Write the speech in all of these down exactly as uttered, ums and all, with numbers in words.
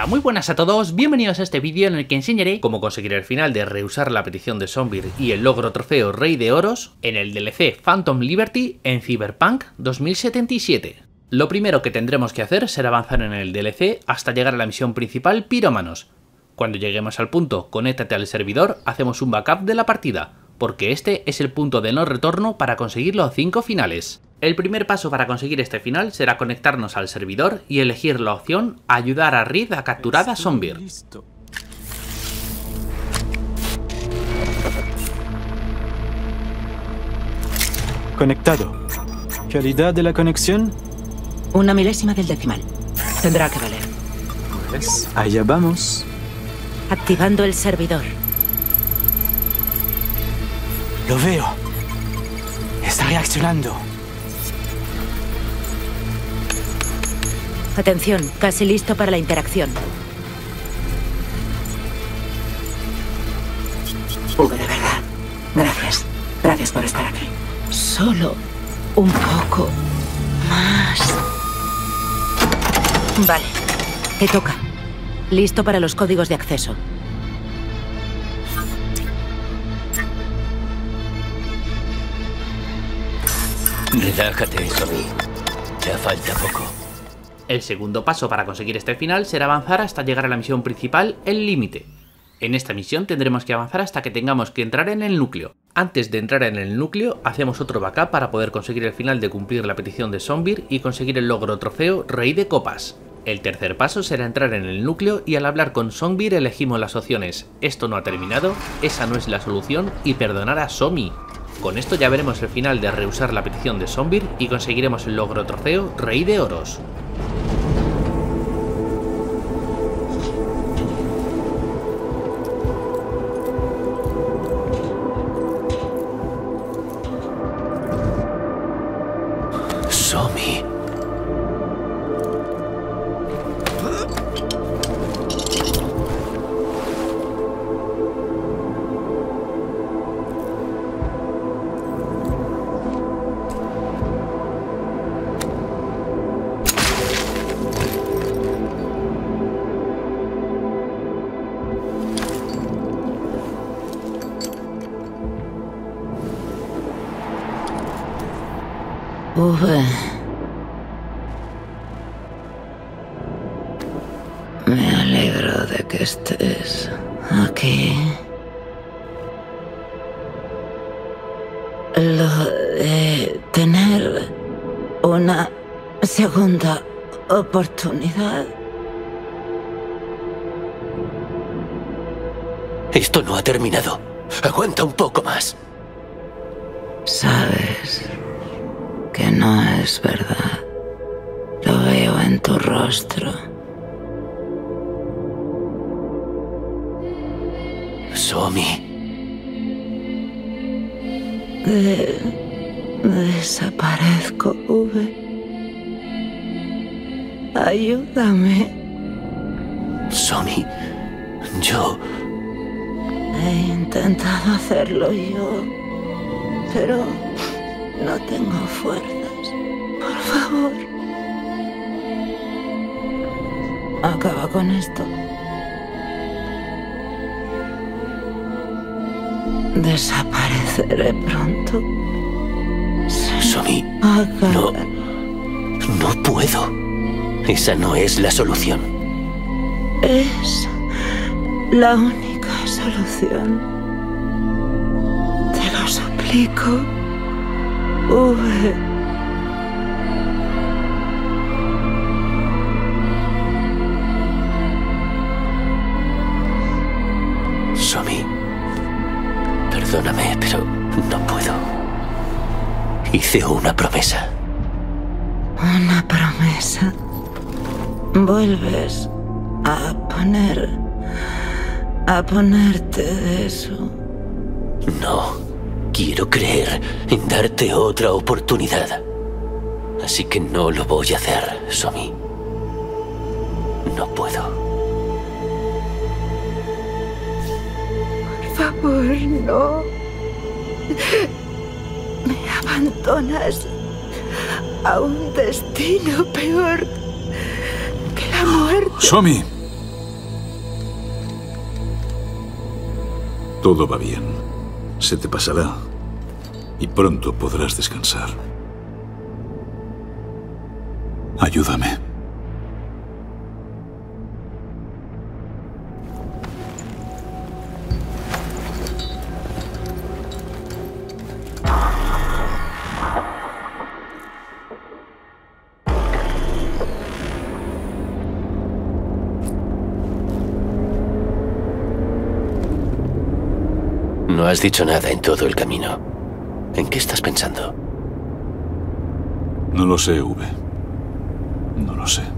Hola, muy buenas a todos, bienvenidos a este vídeo en el que enseñaré cómo conseguir el final de Rehusar la petición de Zombies y el logro trofeo Rey de Oros en el D L C Phantom Liberty en Cyberpunk dos mil setenta y siete. Lo primero que tendremos que hacer será avanzar en el D L C hasta llegar a la misión principal Pirómanos. Cuando lleguemos al punto Conéctate al servidor, hacemos un backup de la partida, porque este es el punto de no retorno para conseguir los cinco finales. El primer paso para conseguir este final será conectarnos al servidor y elegir la opción Ayudar a Reed a capturar a Zombie. Conectado. ¿Calidad de la conexión? Una milésima del decimal. Tendrá que valer. Pues allá vamos. Activando el servidor. Lo veo. Está reaccionando. Atención, casi listo para la interacción. V, de verdad. Gracias. Gracias por estar aquí. Solo un poco más. Vale, te toca. Listo para los códigos de acceso. Relájate, Zombie. Te falta poco. El segundo paso para conseguir este final será avanzar hasta llegar a la misión principal, El Límite. En esta misión tendremos que avanzar hasta que tengamos que entrar en el núcleo. Antes de entrar en el núcleo, hacemos otro backup para poder conseguir el final de cumplir la petición de Zombie y conseguir el logro trofeo Rey de Copas. El tercer paso será entrar en el núcleo y al hablar con Zombie elegimos las opciones Esto no ha terminado, Esa no es la solución y Perdonar a Somi. Con esto ya veremos el final de Rehusar la petición de Zombie y conseguiremos el logro trofeo Rey de Oros. Zombie. V. Me alegro de que estés aquí. Lo de tener una segunda oportunidad. Esto no ha terminado. Aguanta un poco más. Sabes que no es verdad. Lo veo en tu rostro. Zombie. De... Desaparezco, V. Ayúdame. Zombie. Yo... He intentado hacerlo yo, pero no tengo fuerzas. Por favor. Acaba con esto. Desapareceré pronto. Zombie. Acaba. No. No puedo. Esa no es la solución. Es la única solución. Te lo suplico. V. Zombie. Perdóname, pero no puedo. Hice una promesa. Una promesa. Vuelves a poner... a ponerte de eso. No. Quiero creer en darte otra oportunidad. Así que no lo voy a hacer, Zombie. No puedo. Por favor, no. Me abandonas a un destino peor que la muerte. Somi, Todo va bien. Se te pasará. Y pronto podrás descansar. Ayúdame. No has dicho nada en todo el camino. ¿En qué estás pensando? No lo sé, V. No lo sé.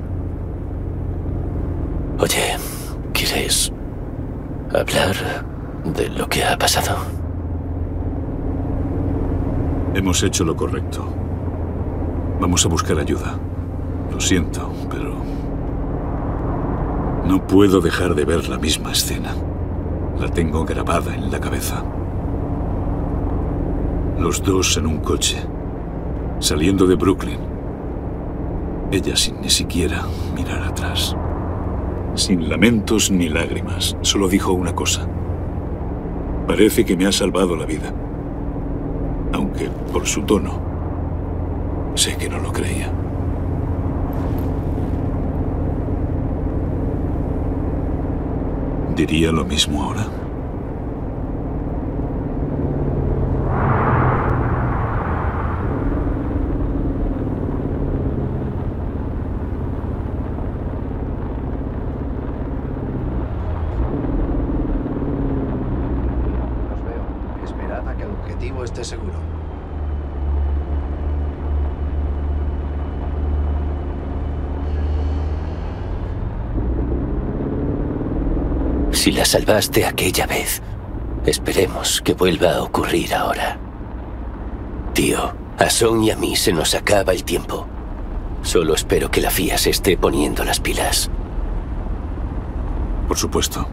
Oye, ¿quieres hablar de lo que ha pasado? Hemos hecho lo correcto. Vamos a buscar ayuda. Lo siento, pero... no puedo dejar de ver la misma escena. La tengo grabada en la cabeza. Los dos en un coche, saliendo de Brooklyn. Ella sin ni siquiera mirar atrás. Sin lamentos ni lágrimas, solo dijo una cosa. Parece que me ha salvado la vida. Aunque, por su tono, sé que no lo creía. ¿Diría lo mismo ahora? Os veo. Esperad a que el objetivo esté seguro. Si la salvaste aquella vez, esperemos que vuelva a ocurrir ahora. Tío, a Son y a mí se nos acaba el tiempo. Solo espero que la F I A se esté poniendo las pilas. Por supuesto.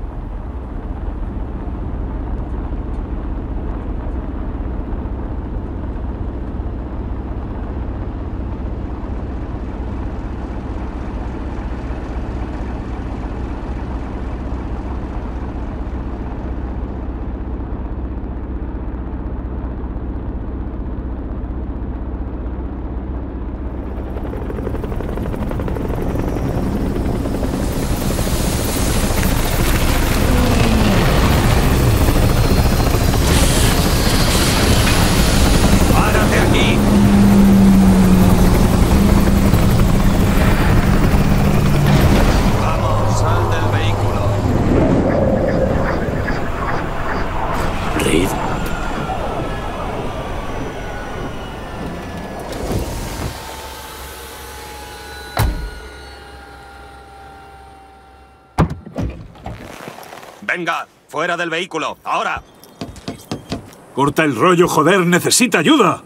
Venga, fuera del vehículo, ahora. ¡Corta el rollo, joder! ¡Necesita ayuda!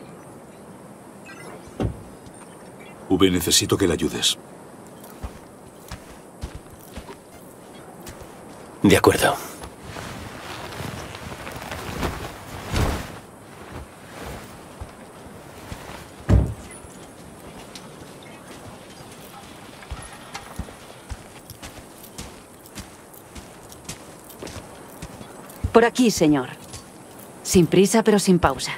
V, necesito que le ayudes. De acuerdo. Por aquí, señor. Sin prisa, pero sin pausa.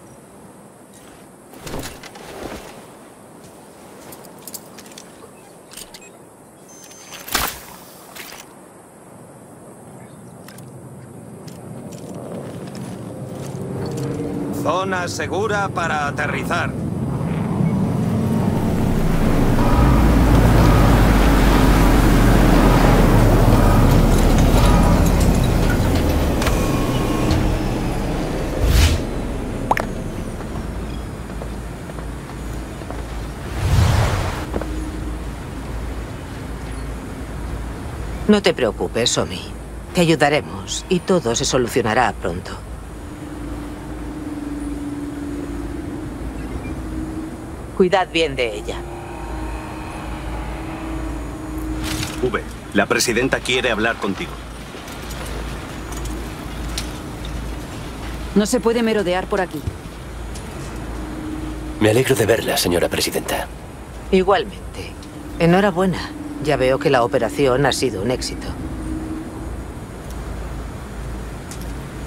Zona segura para aterrizar. No te preocupes, Somi. Te ayudaremos y todo se solucionará pronto. Cuidad bien de ella. V, la presidenta quiere hablar contigo. No se puede merodear por aquí. Me alegro de verla, señora presidenta. Igualmente. Enhorabuena. Ya veo que la operación ha sido un éxito.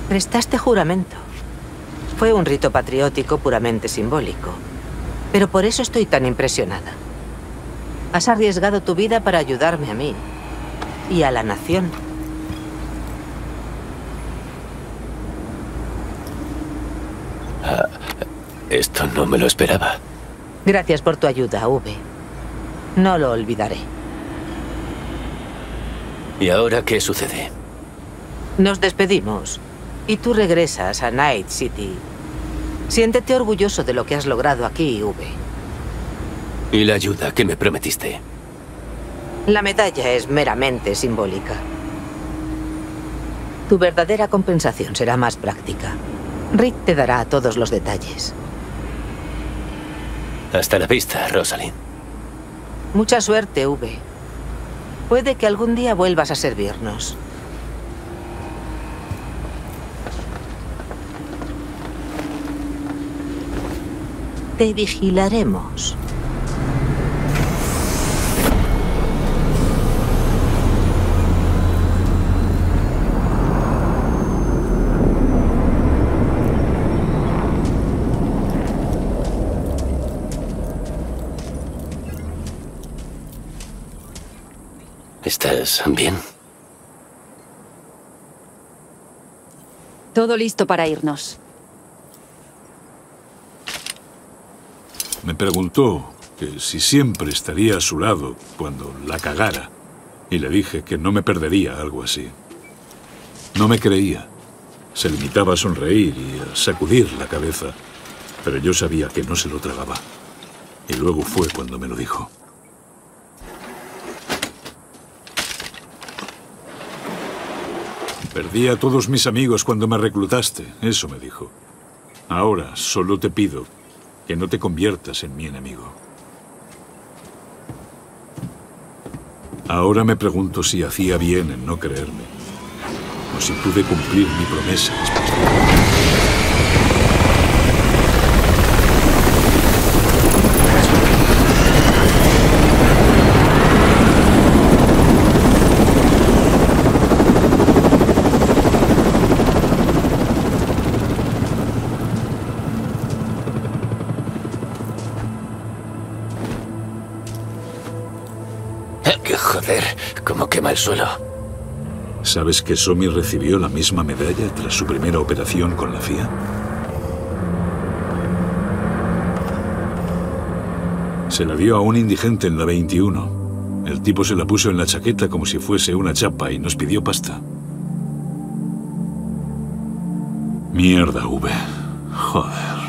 Prestaste juramento. Fue un rito patriótico puramente simbólico. Pero por eso estoy tan impresionada. Has arriesgado tu vida para ayudarme a mí y a la nación. Ah, esto no me lo esperaba. Gracias por tu ayuda, V. No lo olvidaré. ¿Y ahora qué sucede? Nos despedimos y tú regresas a Night City. Siéntete orgulloso de lo que has logrado aquí, V. ¿Y la ayuda que me prometiste? La medalla es meramente simbólica. Tu verdadera compensación será más práctica. Rick te dará todos los detalles. Hasta la vista, Rosalind. Mucha suerte, V. Puede que algún día vuelvas a servirnos. Te vigilaremos. ¿Estás bien? Todo listo para irnos. Me preguntó que si siempre estaría a su lado cuando la cagara. Y le dije que no me perdería algo así. No me creía. Se limitaba a sonreír y a sacudir la cabeza. Pero yo sabía que no se lo tragaba. Y luego fue cuando me lo dijo. Perdí a todos mis amigos cuando me reclutaste, eso me dijo. Ahora solo te pido que no te conviertas en mi enemigo. Ahora me pregunto si hacía bien en no creerme, o si pude cumplir mi promesa después de... Joder, cómo quema el suelo. ¿Sabes que Somi recibió la misma medalla tras su primera operación con la C I A? Se la dio a un indigente en la veintiuno. El tipo se la puso en la chaqueta como si fuese una chapa y nos pidió pasta. Mierda, V. Joder.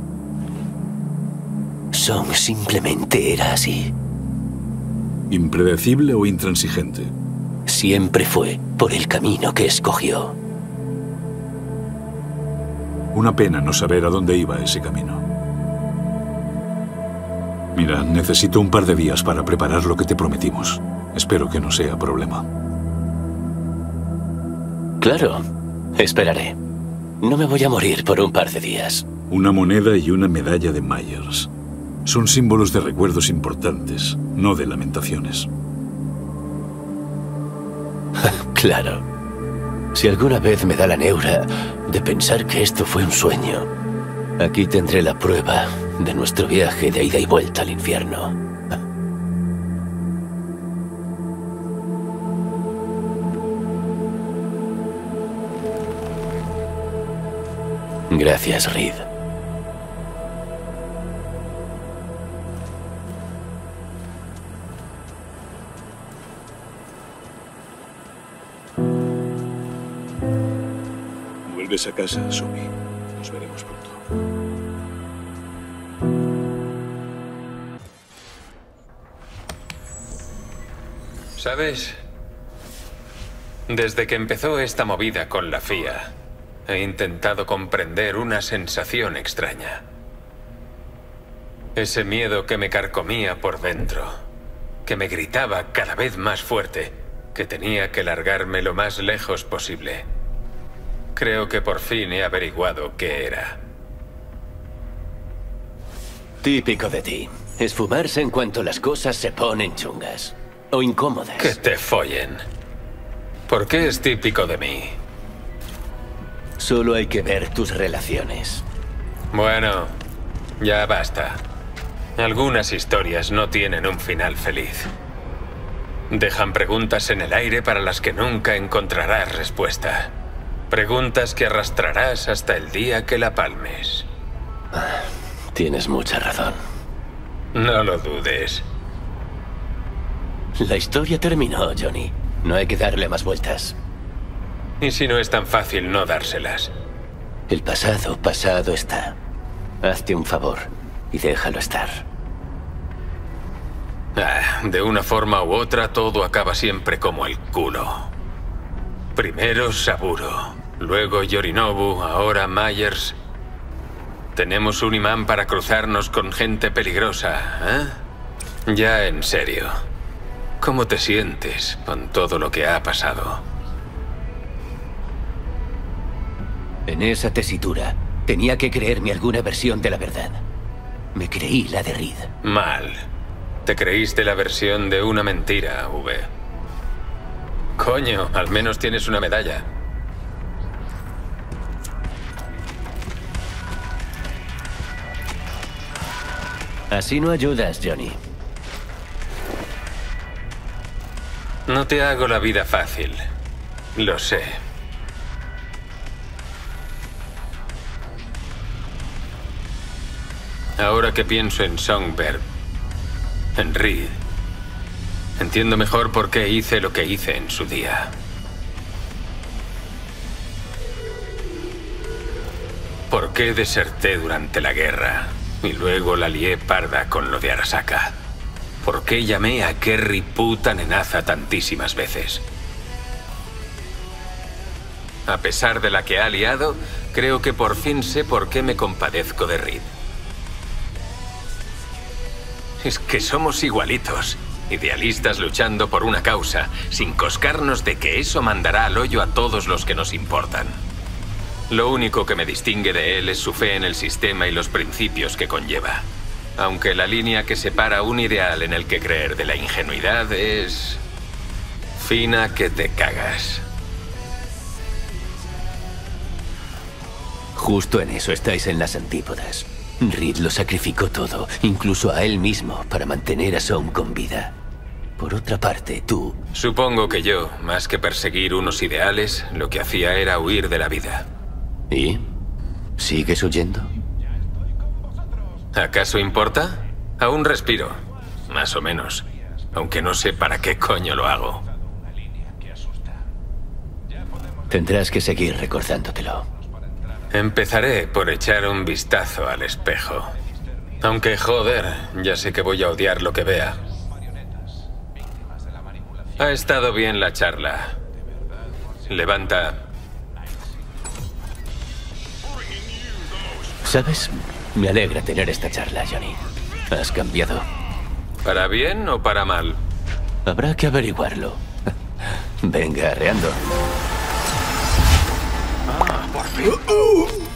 Song simplemente era así. ¿Impredecible o intransigente? Siempre fue por el camino que escogió. Una pena no saber a dónde iba ese camino. Mira, necesito un par de días para preparar lo que te prometimos. Espero que no sea problema. Claro, esperaré. No me voy a morir por un par de días. Una moneda y una medalla de Myers. Son símbolos de recuerdos importantes, no de lamentaciones. Claro. Si alguna vez me da la neura de pensar que esto fue un sueño, aquí tendré la prueba de nuestro viaje de ida y vuelta al infierno. Gracias, Reed. Vuelves a casa, Somi. Nos veremos pronto. ¿Sabes? Desde que empezó esta movida con la F I A, he intentado comprender una sensación extraña. Ese miedo que me carcomía por dentro, que me gritaba cada vez más fuerte, que tenía que largarme lo más lejos posible. Creo que por fin he averiguado qué era. Típico de ti. Esfumarse en cuanto las cosas se ponen chungas. O incómodas. Que te follen. ¿Por qué es típico de mí? Solo hay que ver tus relaciones. Bueno, ya basta. Algunas historias no tienen un final feliz. Dejan preguntas en el aire para las que nunca encontrarás respuesta. Preguntas que arrastrarás hasta el día que la palmes. Tienes mucha razón. No lo dudes. La historia terminó, Johnny. No hay que darle más vueltas. ¿Y si no es tan fácil no dárselas? El pasado, pasado está. Hazte un favor y déjalo estar. Ah, de una forma u otra, todo acaba siempre como el culo. Primero Saburo, luego Yorinobu, ahora Myers. Tenemos un imán para cruzarnos con gente peligrosa, ¿eh? Ya en serio. ¿Cómo te sientes con todo lo que ha pasado? En esa tesitura, tenía que creerme alguna versión de la verdad. Me creí la de Reed. Mal. Te creíste la versión de una mentira, V. Coño, al menos tienes una medalla. Así no ayudas, Johnny. No te hago la vida fácil. Lo sé. Ahora que pienso en Songbird, en Reed, entiendo mejor por qué hice lo que hice en su día. ¿Por qué deserté durante la guerra y luego la lié parda con lo de Arasaka? ¿Por qué llamé a Kerry puta nenaza tantísimas veces? A pesar de la que ha liado, creo que por fin sé por qué me compadezco de Reed. Es que somos igualitos, idealistas luchando por una causa, sin coscarnos de que eso mandará al hoyo a todos los que nos importan. Lo único que me distingue de él es su fe en el sistema y los principios que conlleva. Aunque la línea que separa un ideal en el que creer de la ingenuidad es fina que te cagas. Justo en eso estáis en las antípodas. Reed lo sacrificó todo, incluso a él mismo, para mantener a Somme con vida. Por otra parte, tú... Supongo que yo, más que perseguir unos ideales, lo que hacía era huir de la vida. ¿Y? ¿Sigues huyendo? ¿Acaso importa? Aún respiro, más o menos. Aunque no sé para qué coño lo hago. Tendrás que seguir recordándotelo. Empezaré por echar un vistazo al espejo. Aunque, joder, ya sé que voy a odiar lo que vea. Ha estado bien la charla. Levanta. ¿Sabes? Me alegra tener esta charla, Johnny. Has cambiado. ¿Para bien o para mal? Habrá que averiguarlo. Venga, arreando. Ah, por fin.